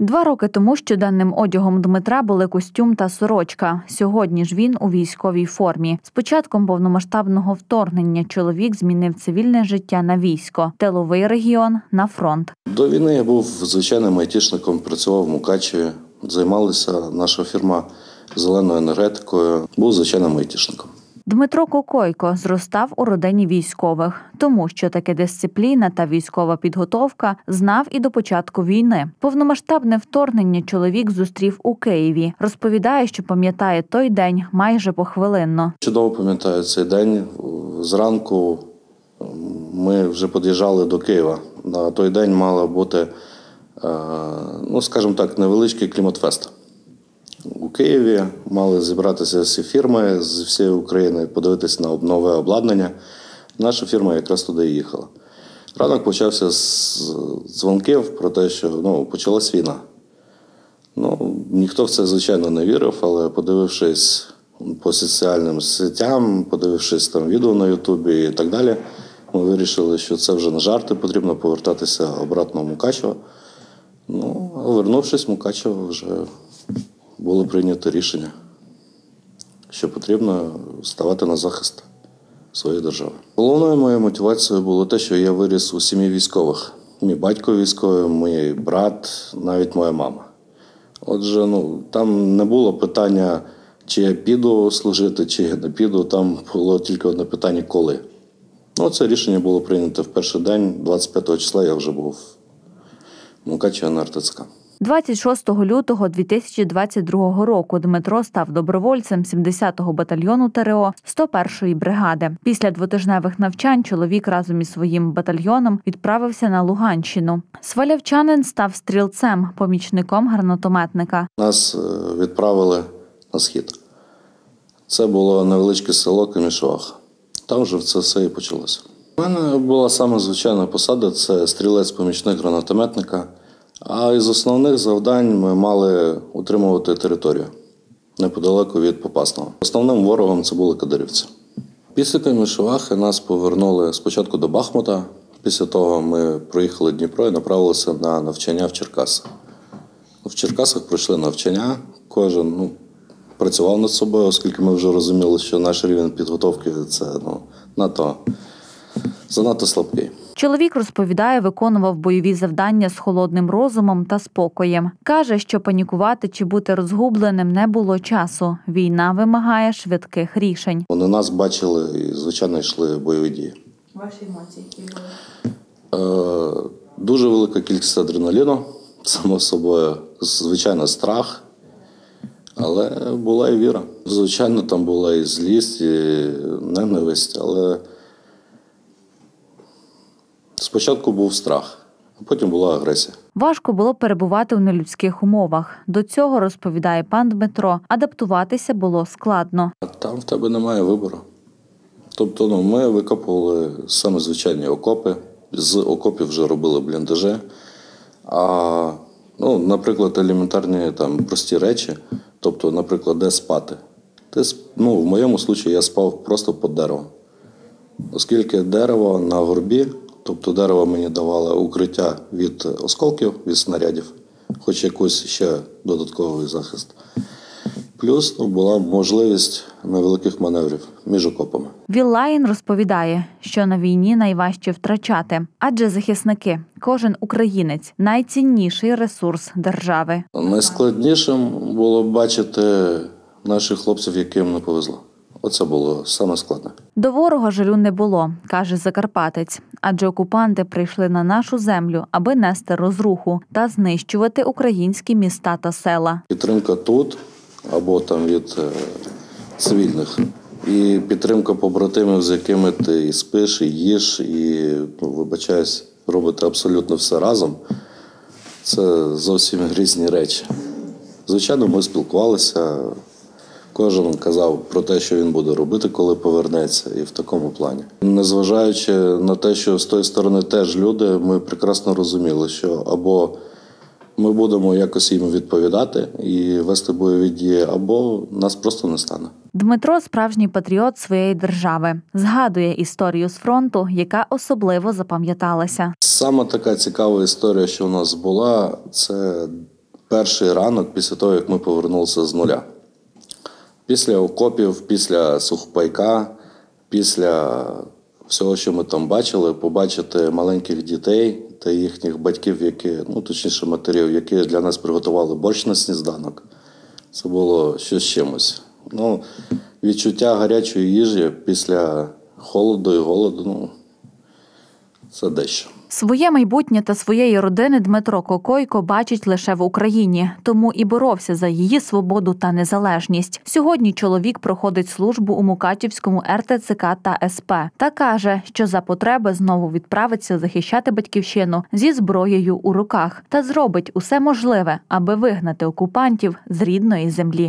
2 роки тому щоденним одягом Дмитра були костюм та сорочка. Сьогодні ж він у військовій формі. З початком повномасштабного вторгнення чоловік змінив цивільне життя на військо, тиловий регіон – на фронт. До війни я був звичайним айтішником, працював в Мукачеві. Займалася наша фірма зеленою енергетикою. Був звичайним айтішником. Дмитро Кокойко зростав у родині військових. Тому що таке дисципліна та військова підготовка знав і до початку війни. Повномасштабне вторгнення чоловік зустрів у Києві. Розповідає, що пам'ятає той день майже похвилинно. Чудово пам'ятаю цей день. Зранку ми вже під'їжджали до Києва. На той день мала бути, скажімо так, невеличкий кліматфест. У Києві мали зібратися всі фірми з всієї України, подивитися на нове обладнання. Наша фірма якраз туди і їхала. Ранок почався з дзвонків про те, що почалась війна. Ніхто в це, звичайно, не вірив, але подивившись по соціальним сетям, подивившись там відео на Ютубі і так далі, ми вирішили, що це вже не жарти, потрібно повертатися обратно в Мукачево. А вернувшись в Мукачево, вже було прийнято рішення, що потрібно ставати на захист своєї держави. Головною моєю мотивацією було те, що я виріс у сім'ї військових. Мій батько військовий, мій брат, навіть моя мама. Отже, там не було питання, чи я піду служити, чи я не піду. Там було тільки одне питання – коли. Це рішення було прийнято в перший день, 25 числа я вже був в Мукачеві на РТЦК. 26 лютого 2022 року Дмитро став добровольцем 70-го батальйону ТрО 101-ї бригади. Після двотижневих навчань чоловік разом із своїм батальйоном відправився на Луганщину. Свалявчанин став стрільцем, помічником гранатометника. Нас відправили на схід. Це було невеличке село Камішувах. Там вже це все і почалося. У мене була саме звичайна посада – це стрілець-помічник гранатометника. А із основних завдань ми мали утримувати територію неподалеку від Попасного. Основним ворогом це були кадирівці. Після Камішувахи нас повернули спочатку до Бахмута. Після того ми проїхали Дніпро і направилися на навчання в Черкасах. В Черкасах пройшли навчання, кожен працював над собою, оскільки ми вже розуміли, що наш рівень підготовки – це занадто слабкий. Чоловік, розповідає, виконував бойові завдання з холодним розумом та спокоєм. Каже, що панікувати чи бути розгубленим не було часу. Війна вимагає швидких рішень. Вони нас бачили і, звичайно, йшли бойові дії. Ваші емоції які були? Дуже велика кількість адреналіну, само собою, звичайно, страх, але була і віра. Звичайно, там була і злість, і ненависть, але спочатку був страх, а потім була агресія. Важко було перебувати у нелюдських умовах. До цього, розповідає пан Дмитро, адаптуватися було складно. А там в тебе немає вибору. Тобто ми викопували саме звичайні окопи, з окопів вже робили бліндажі. А, наприклад, елементарні прості речі, тобто, наприклад, де спати. В моєму випадку я спав просто під деревом. Оскільки дерево на горбі, тобто дерево мені давало укриття від осколків, від снарядів, хоч якийсь ще додатковий захист. Плюс була можливість невеликих маневрів між окопами. Віллаїн розповідає, що на війні найважче втрачати, адже захисники, кожен українець – найцінніший ресурс держави. Найскладнішим було бачити наших хлопців, яким не повезло. Оце було саме складне. До ворога жалю не було, каже закарпатець, адже окупанти прийшли на нашу землю, аби нести розруху та знищувати українські міста та села. Підтримка тут або там від цивільних і підтримка побратимів, з якими ти і спиш, і їш, і, вибачаюсь, робите абсолютно все разом. Це зовсім різні речі. Звичайно, ми спілкувалися. Кожен казав про те, що він буде робити, коли повернеться, і в такому плані. Незважаючи на те, що з тої сторони теж люди, ми прекрасно розуміли, що або ми будемо якось їм відповідати і вести бойові дії, або нас просто не стане. Дмитро – справжній патріот своєї держави. Згадує історію з фронту, яка особливо запам'яталася. Саме така цікава історія, що у нас була, це перший ранок після того, як ми повернулися з нуля. Після окопів, після сухпайка, після всього, що ми там бачили, побачити маленьких дітей та їхніх батьків, точніше матерів, які для нас приготували борщ на сніданок. Це було щось з чимось. Відчуття гарячої їжі після холоду і голоду, це дещо. Своє майбутнє та своєї родини Дмитро Кокойко бачить лише в Україні, тому і боровся за її свободу та незалежність. Сьогодні чоловік проходить службу у Мукачівському РТЦК та СП та каже, що за потреби знову відправиться захищати батьківщину зі зброєю у руках та зробить усе можливе, аби вигнати окупантів з рідної землі.